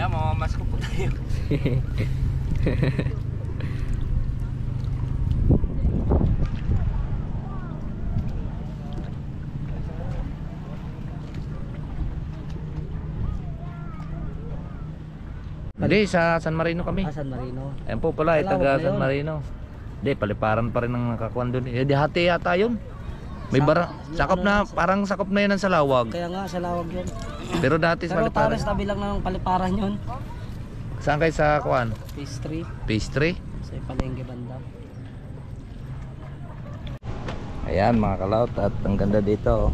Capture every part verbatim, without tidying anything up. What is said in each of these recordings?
Ayan, mamamas ko po tayo. Hindi, sa San Marino kami. Ah, San Marino. Ayan po pala, ay taga San Marino. Hindi, paliparan pa rin ang nakakuan doon. Eh, di hati yata yun. May bara, sakop na, parang sakop na yun ang Salawag. Kaya nga, Salawag yun. Pero dati sa Pero paliparan. tares tabi lang ng paliparan yun. Saan kayo sa kuan? Pastry. Pastry? Sa Palengke banda. Ayan mga kalaot, at ang ganda dito.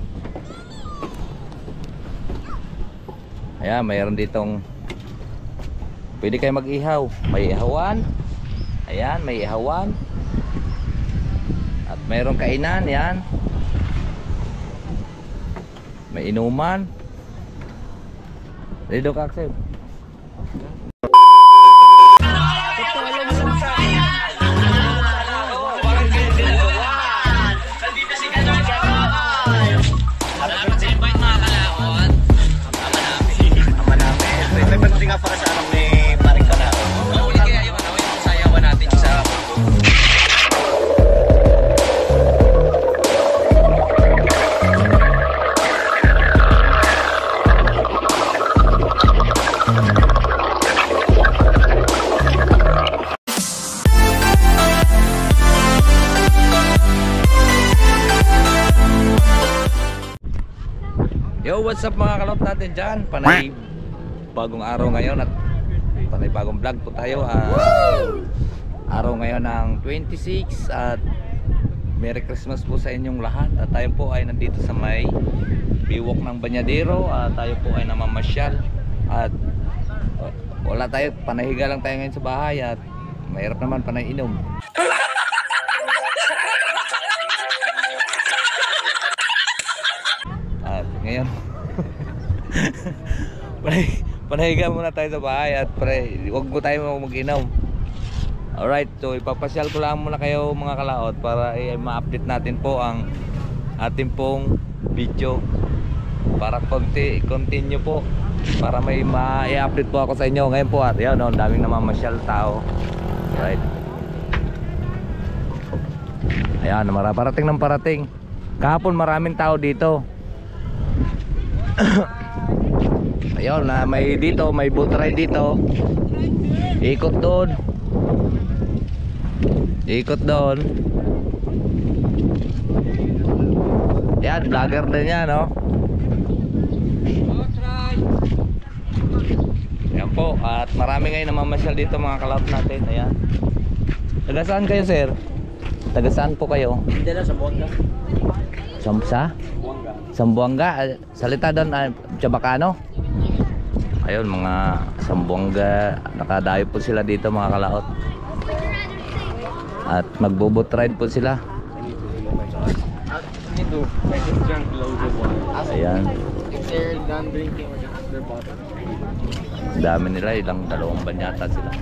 Ayan, mayroon ditong pwede kayo mag-ihaw. May ihawan. Ayan, may ihawan. At mayroong kainan, yan. May inuman. Dito ka, Axel. Yo, what's up mga kalot natin dyan? Panay bagong araw ngayon at panay bagong vlog po tayo. uh, Araw ngayon ng twenty-six at Merry Christmas po sa inyong lahat. At tayo po ay nandito sa may biwok ng Banyadero. At tayo po ay namamasyal. At uh, wala tayo, panahiga lang tayo ngayon sa bahay. At mahirap naman panay inom. At ngayon panay, panahiga muna tayo sa bahay. At pre, huwag mo tayo mag-inom. Alright, so ipapasyal ko lang muna kayo mga kalaot para eh, ma-update natin po ang ating pong video. Para konti, continue po, para may ma-i-update po ako sa inyo. Ngayon po at yan, no, daming namamasyal tao. Alright. Ayan, parating ng parating. Kahapon maraming tao dito. Ayun, na may dito, may boat ride dito. Ikot doon. Ikot doon. Yan, vlogger din yan, no? Yan po, at marami ngayon namamasyal dito mga kalaot natin. Ayan. Taga saan kayo, sir? Taga saan po kayo? Hindi na sa Buanga. Samsa? Sambuanga, salita doon, uh, Chabacano. Ayun, mga Sambuanga, nakadayo po sila dito mga kalaot. At magbobot ride po sila. Ayan. Dami nila, ilang dalawang banyata sila.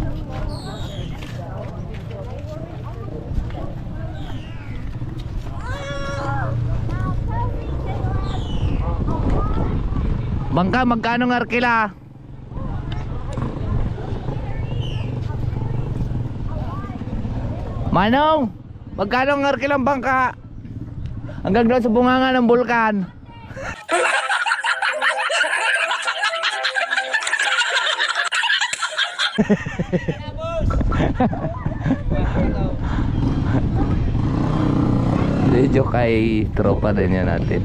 Bangka, magkano ng arkila? Manong, magkano ng arkilang bangka? Hanggang doon sa bunganga ng bulkan. Medyo kay tropa din yan natin.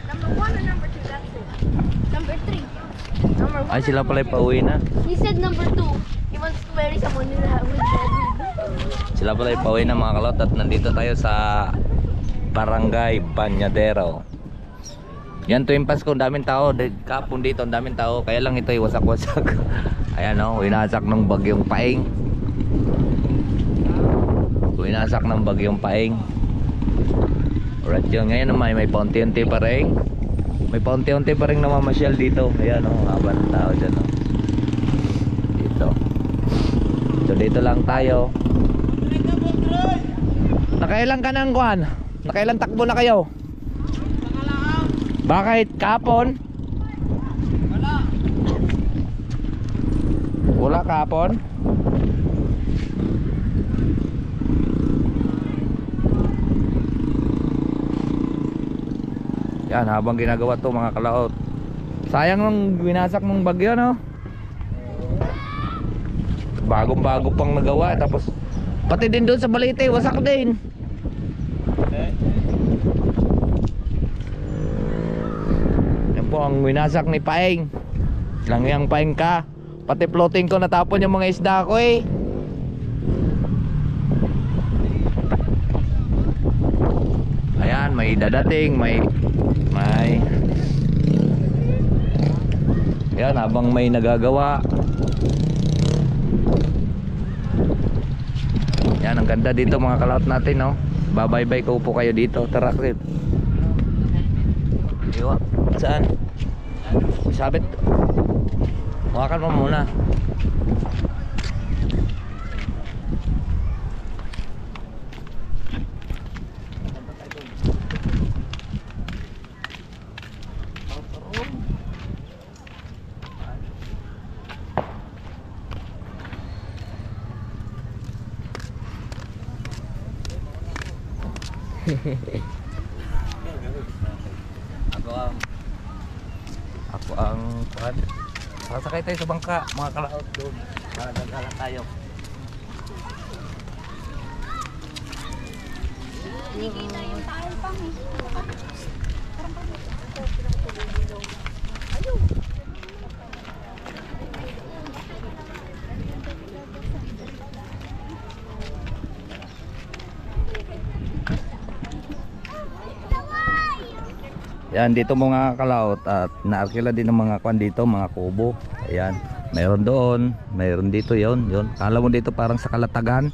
Ay, sila pala pauwi na. He said number two. He wants to marry someone who has Sila pala pauwi na mga kalot. At nandito tayo sa Barangay Banyadero. Yan tuwing Pasko, daming tao. Kapon dito, daming tao. Kaya lang ito ay wasak-wasak. Ayan o, winasak ng bagyong paing. Winasak ng bagyong paing. Alright, yun ngayon naman may paunti-unti pa rin. May paunti-unti pa rin namamasyal dito. Ayan o, haba ng tao dyan o. Dito. So dito lang tayo. Nakailan ka ng kuhan? Nakailan takbo na kayo? Bakit? Kapon? Wala kahapon? Yan, habang ginagawa to mga kalaot. Sayang nung winasak ng bagyo, no? Bagong bago pang nagawa. Tapos pati din doon sa Balite, wasak din. Yan po ang winasak ni Paeng. Lang yang Paeng ka. Pati floating ko natapon yung mga isda ko eh. Ayan, may dadating, may may yan, habang may nagagawa. Yan, ang ganda dito mga kalaot natin, no? Babaybay ko po kayo dito. Tara, Krip. Iwa, saan? Sabit. Hawakan mo muna. Ako ang Ako ang kuhan. Sasakay tayo sa bangka, mga kalaot doon. Para gagala tayo. Hindi na yung tayo pang Yan, dito mga kalaot at naarkila din ng mga kwan dito, mga kubo. Ayan, mayroon doon, mayroon dito, yon, yon. Kala mo dito parang sa Kalatagan.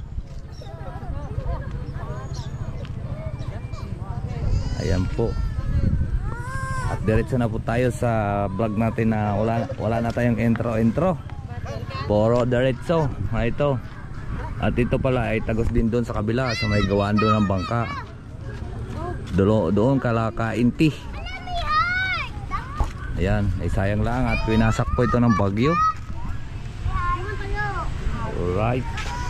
Ayan po. At diretso na po tayo sa vlog natin na wala, wala na tayong intro intro. Puro diretso. Ah, ito. At ito pala ay tagos din doon sa kabila, sa may gawaan doon ng bangka. Doon, doon kalakainti. Ayan, ay sayang lang at winasak po ito ng bagyo. Alright.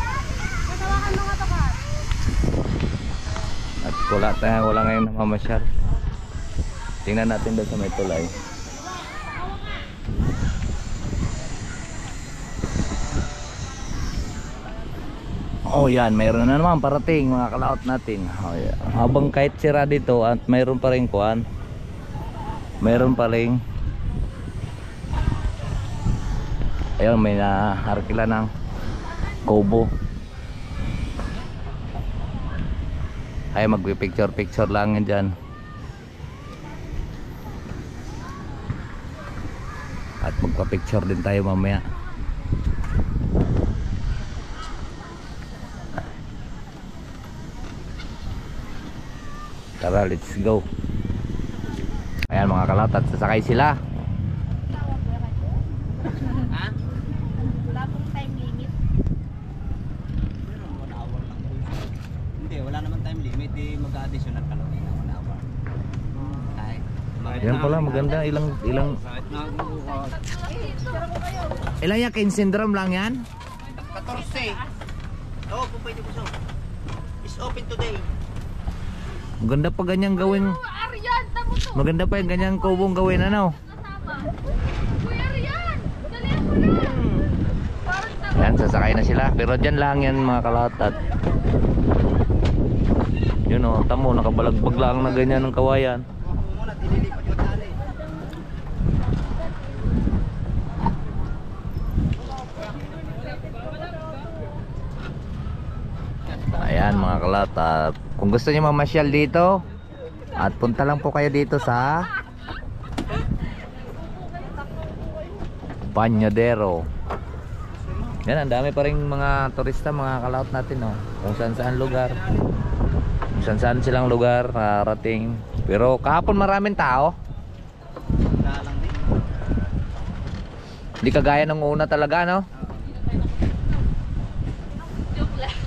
At wala tayo, wala ngayon namamasyal. Tingnan natin doon sa may tulay. Oh yan, mayroon na naman parating mga kalaot natin. Oh, yeah. Habang kahit sira dito at mayroon pa rin kuan. Mayroon pa rin. Ayun, may naharkila ng kubo. Ay, magpipicture picture lang yan dyan. At magpa-picture din tayo mamaya. Tara, let's go. Ayan mga kalat, at sasakay sila. Ha? Wala pong time limit. One hour lang po. Hindi, wala naman time limit. Di mag-additional ka lang ng one hour. Kahit. Yan pala, maganda. Ilang, ilang, Kahit na ilang yakin syndrome lang yan? fourteen. Oo, po pwede po so. It's open today. Maganda pa ganyang gawin. Aryan, tamo to. Maganda pa yung ganyang kubong gawin, ano? Kuya Aryan, dalihan mo na. Parang tamo. Yan, sasakay na sila. Pero dyan lang yan mga kalatat. Yun o, tamo, nakabalagbag lang na ganyan ng kawayan. Muna, dililipat yung tali. Ayan mga kalatat. Kung gusto niyo mamasyal dito, at punta lang po kayo dito sa Bañadero. Yan, ang dami pa rin mga turista, mga kalaot natin, no? Kung saan saan lugar, kung saan saan silang lugar narating. Pero kahapon maraming tao. Wala lang din. Hindi kagaya ng una talaga, no? Joke lang.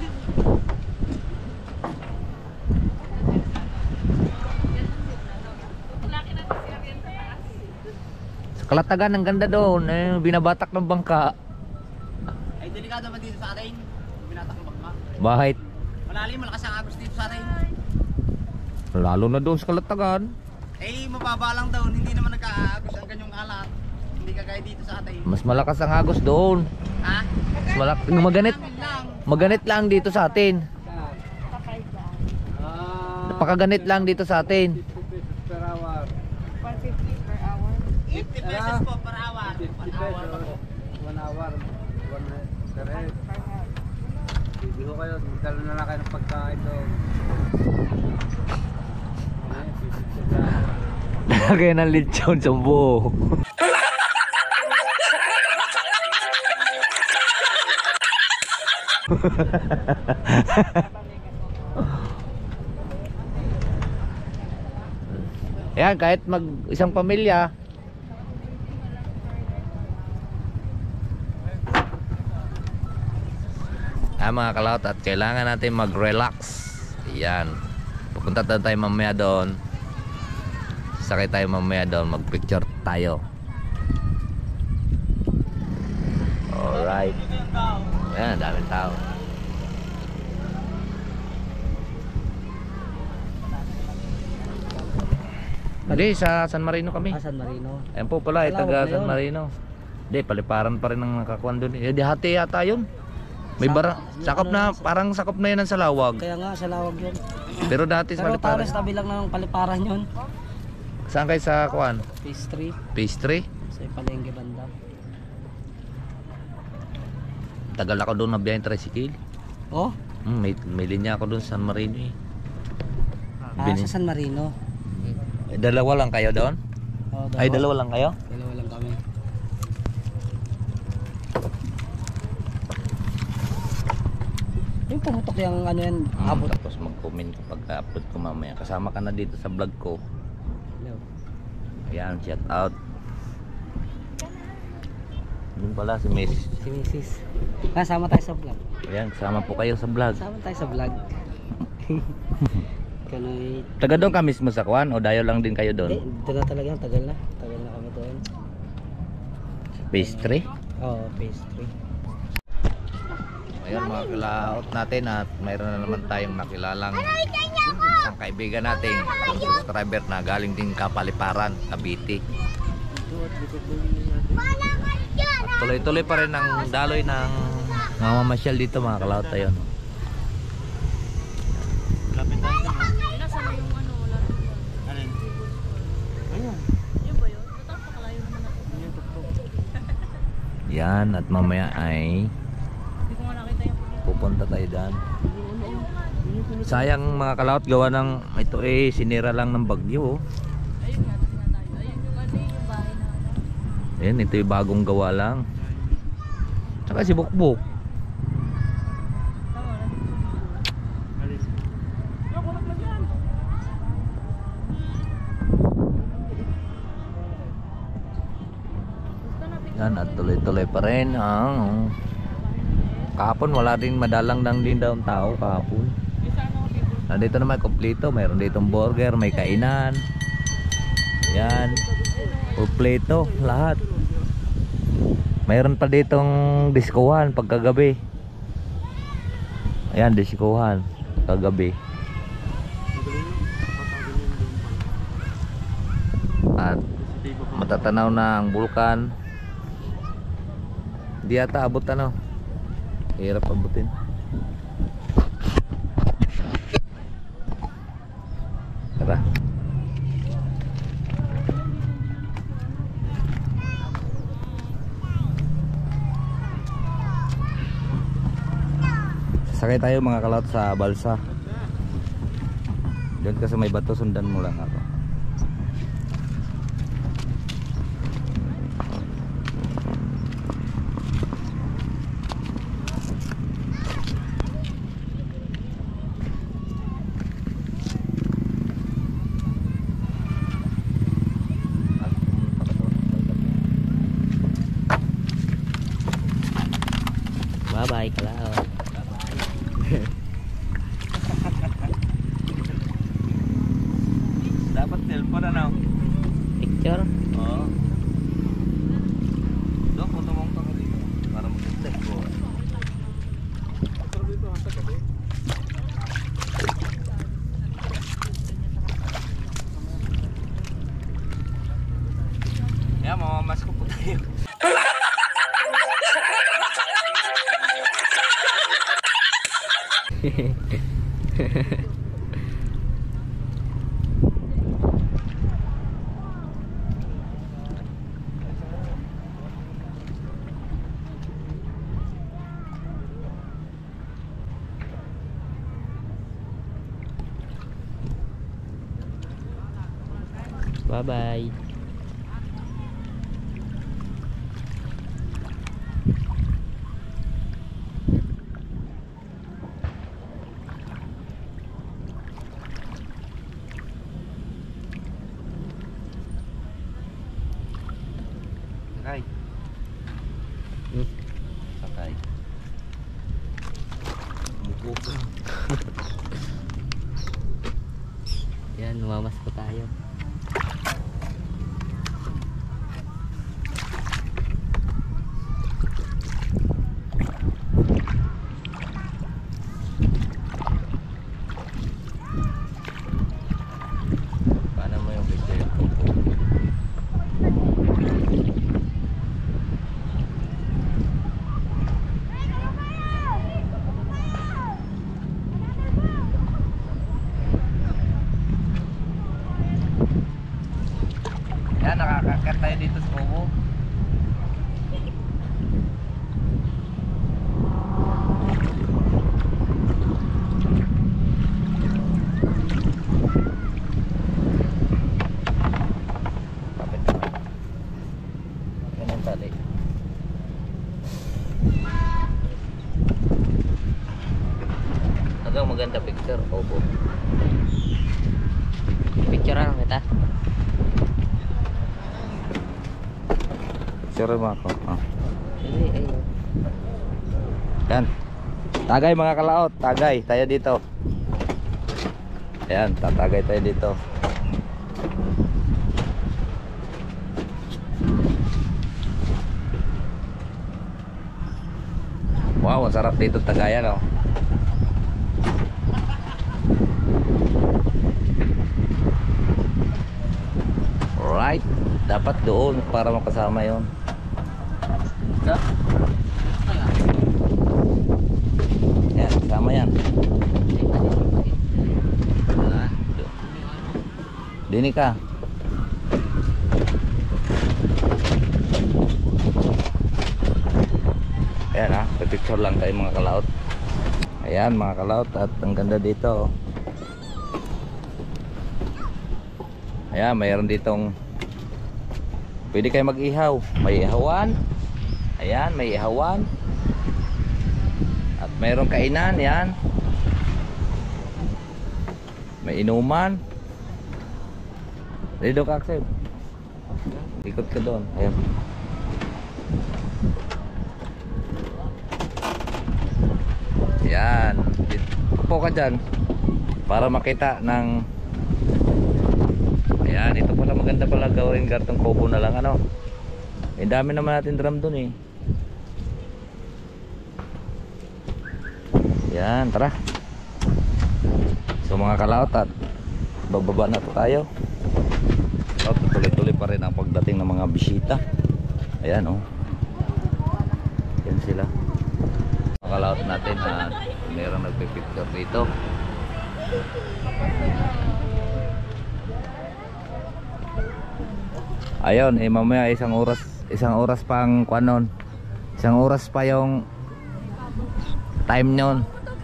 Laki na si Aryan sa taas. Sa Kalatagan, ang ganda doon, eh, binabatak ng bangka. Ay, delikado naman dito sa atin. Binatak ang bangka. Bakit? Malalim, malakas ang agos dito sa atin. Lalo na doon sa Kalatagan. Eh, mababa lang daw. Hindi naman nagka-agos ang ganyong alat. Hindi kagaya dito sa atin. Mas malakas ang agos doon. Ha? Mas malak maganit. Lang. Maganit lang dito sa atin. Ah, Napakaganit lang dito sa atin. per hour. one fifty per hour. fifty pesos po per hour. one hour pa po. one hour. one correct. Hindi ko kayo, magdala na lang kayo ng pagkain doon. Lagay ng lechon sa buo. Yan, kahit mag isang pamilya. Ah, mga kalawt, at kailangan natin mag-relax. Yan. Pupunta na tayo mamaya doon. Sakay tayo mamaya doon, mag-picture tayo. Alright. Ayan, daming tao. Hindi, sa San Marino kami. Ah, San Marino. Ayan po pala, eh, Kalawag taga na San yun. Marino. Hindi, paliparan pa rin ang nakakuan doon. Eh, di hati yata yun. May Sa- bara, sakop ano, na, sa- parang sakop na yun ang Salawag. Kaya nga, sa lawag yun. Pero dati sa Pero paliparan. taras tabi lang ng paliparan yun. Saan kayo sa kuan? Phase three. Pastry? Sa Palengke banda. Tagal ako doon na biyayang tricycle. Oh? Hmm, may, may linya ako doon sa San Marino eh. Ah, Bini- sa San Marino. Eh, Dalawa lang kayo doon? Oh, Ay, dalawa lang kayo? Dalawa lang kami. Yung pumutok yung ano yan, Hmm, abot. tapos mag-comment kapag upload ko mamaya. Kasama ka na dito sa vlog ko. Hello. Ayan, shout out. Yun pala si Miss. Si Missus Kasama tayo sa vlog. Ayan, kasama po kayo sa vlog. Kasama tayo sa vlog. Kanoy. Taga doon ka mismo sa kuan o dayo lang din kayo Hindi, doon? dito na talaga, tagal na. Tagal na kami doon. Pastry? Oo, oh, phase three. Ayan mga kilaot natin at mayroon na naman tayong nakilalang isang kaibigan nating subscriber na galing din Kapaliparan, Cavite. At tuloy-tuloy pa rin ang daloy ng mamamasyal dito mga kilaot tayo. Nasaan na yung ano, wala rin ba? Alin? Yun ba yun? Tatang pakalayo naman ako. Yan, at mamaya ay Hindi ko nga nakita yung punya. pupunta tayo dyan. Sayang mga kalaot, gawa ng ito eh sinira lang ng bagyo. Ayun nga, tingnan tayo. Ayun yung ano yung bahay na ano. Ayan, ito yung bagong gawa lang. Tsaka si Bukbuk. Tama na. Ako na pa dyan. Gusto na picture. Yan, at tuloy-tuloy pa rin ang kahapon wala din madalang lang din daw ang tao kahapon. Yung sa ano, dito. Nandito naman kompleto, mayroon ditong burger, may kainan. Yan. Kompleto lahat. Mayroon pa ditong diskohan pagkagabi. Ayan, diskohan kagabi. At matatanaw na ang bulkan. Di yata abot ano. Hirap abutin. Tara. Sasakay tayo mga kalot sa balsa. Doon ka sa may bato, sundan mo lang ako. Bye-bye, kalao. Dapat cellphone ano? Picture? Oo. Doon, puto mong ka dito. Para mag-text ko. Ayan, mamamas ko po tayo. Bye-bye. Sakay. Hmm. Sakay. Umupo. Yan, lumamas po tayo. Paano mo yung picture yung tupo? Yan, nakakakat tayo dito sa kubo. Kapit naman. Yan ang tali. Hanggang maganda picture. Opo. Picture lang kita. Picture mo ako. Ah. Ay, ay. Yan. Tagay mga kalaot, tagay tayo dito. Ayan, tatagay tayo dito. Wow, ang sarap dito tagayan, oh. Alright, dapat doon para makasama yon. Yan, sama yan. Dini ka. Ayan ha, pipicture lang tayo mga kalaot. Ayan mga kalaot, at ang ganda dito. Ayan, mayroon ditong pwede kayo mag-ihaw. May ihawan. Ayan, may ihawan. At mayroong kainan, yan. May inuman. Dito ka, Axel. Ikot ka doon. Ayan. Ayan. Upo ka dyan para makita ng... Ayan, ito pala maganda pala gawin gartong kubo na lang, ano. Eh, dami naman natin drum doon eh. Yan, tara. So mga kalaot, at bababa na po tayo. At tuloy-tuloy pa rin ang pagdating ng mga bisita. Ayan, oh. Yan sila. Mga kalaot natin, at mayroong nagpipicture dito. Ayun, eh mamaya isang oras, isang oras pang kuanon. Isang oras pa yung time nyon.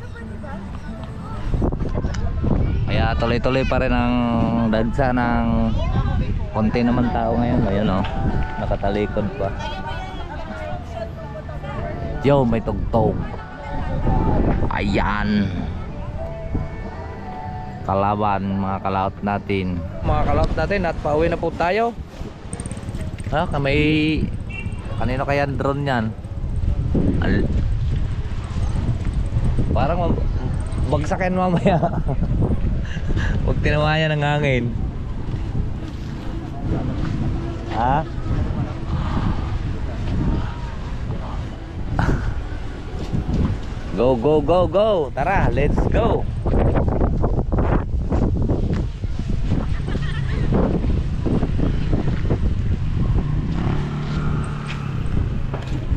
Kaya tuloy-tuloy pa rin ang dagsa ng konti naman tao ngayon. Ayun, oh, nakatalikod pa. Yo, may tugtog. Ayan. Kalaban mga kalaot natin. Mga kalaot natin, at pauwi na po tayo. Ah, kamay kanino kaya drone yan? Al Parang mag bagsakin mamaya. Huwag tinawayan ng hangin. Ha? Go, go, go, go. Tara, let's go.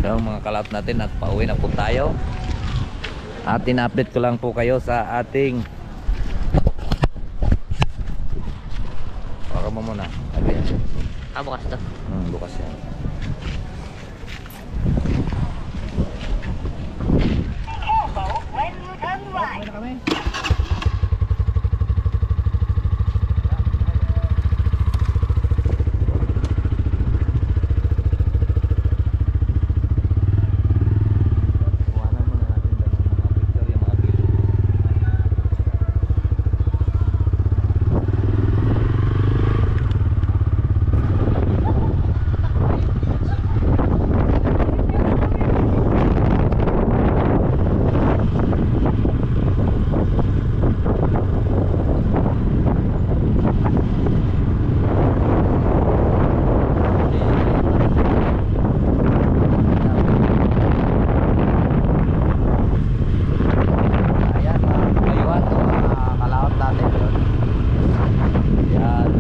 Yung mga kalaot natin at pauwi na po tayo. At in-update ko lang po kayo sa ating baka mo muna. Sabi yan. Ah, bukas to. Hmm, bukas yan. Kuhanan muna natin dyan ng mga picture, yung mga video. Ayan mga kalayuan, ito mga kalaot natin yun. Ayan.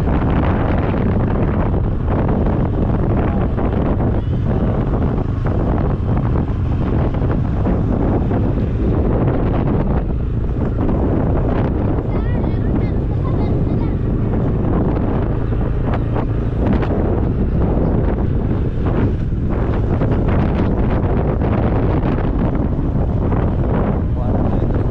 Kuhanan mo yun.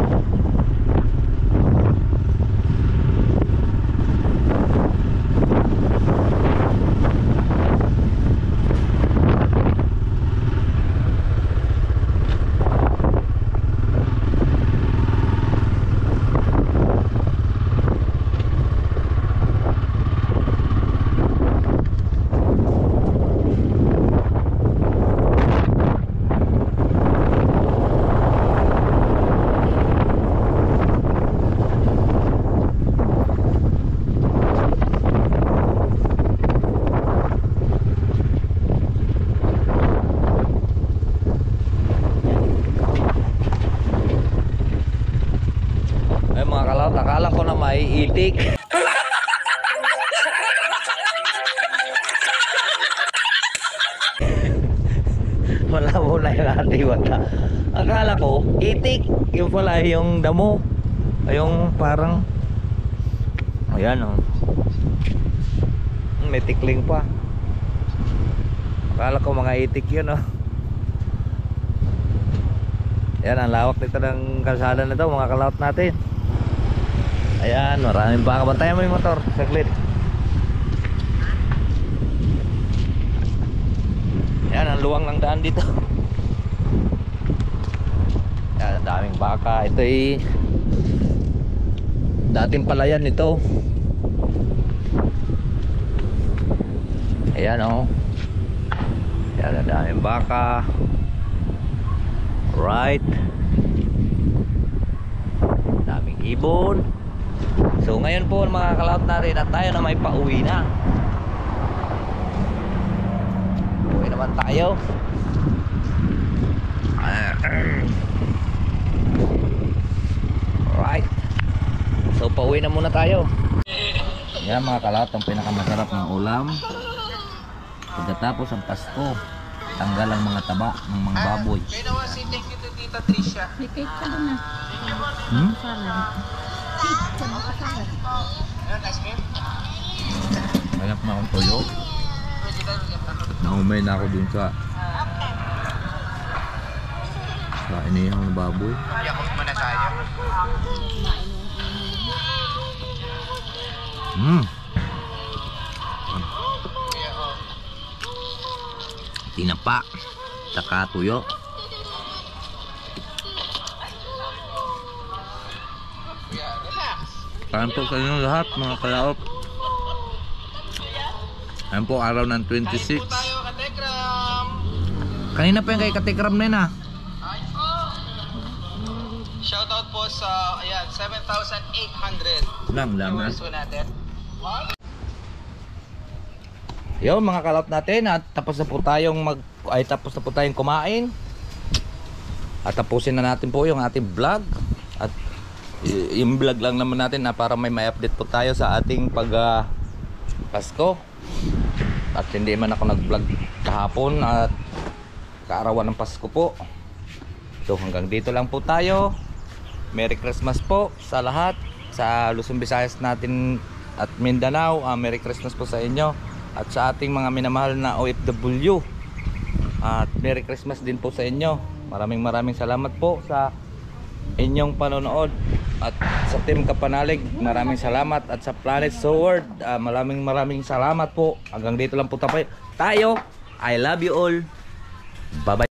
Ay mga kalaot, akala ko na may itik. Wala mo na yung ating mata. Akala ko, itik. Yung pala yung damo. Yung parang ayan oh. May tikling pa. Akala ko mga itik yun oh. Yan ang lawak nito ng kalsada na to mga kalaot natin. Ayan, maraming baka. Bantayan mo yung motor, saglit. Yan ang luwang ng daan dito. Yan, ang daming baka. Ito ay dating palayan ito. Ayan oh. Yan ang daming baka. Right. Daming ibon. So ngayon po mga kalaot natin at tayo na may pauwi na. Uwi naman tayo. Right. So pauwi na muna tayo. Yan mga kalaot, ang pinakamasarap ng ulam pagkatapos ang Pasko. Tanggal ang mga taba ng mga baboy. May cake ka doon na. Hmm? Salad. Cake ka na sa salad. Hanap na akong toyo. Naumay na ako dun sa sa inihang na baboy. Hmm. Tinapa saka tuyo. Kain po sa inyo lahat mga kalaot. Ayan po araw ng twenty-six. Kanina pa yung kay Katikram na yun ah. Shoutout po sa ayan, seven thousand eight hundred Lang, dami. viewers po natin. Yo mga kalaot natin at tapos na po tayong mag ay tapos na po tayong kumain. At tapusin na natin po yung ating vlog. At y- yung vlog lang naman natin na para may may-update po tayo sa ating pag uh, Pasko. At hindi man ako nag-vlog kahapon at kaarawan ng Pasko po. So hanggang dito lang po tayo. Merry Christmas po sa lahat, sa Luzon, Visayas natin at Mindanao. uh, Merry Christmas po sa inyo at sa ating mga minamahal na O F W. At Merry Christmas din po sa inyo. Maraming maraming salamat po sa inyong panonood. At sa Team Kapanalig, maraming salamat. At sa Planet Sword, uh, maraming maraming salamat po. Hanggang dito lang po tayo. I love you all. Bye bye.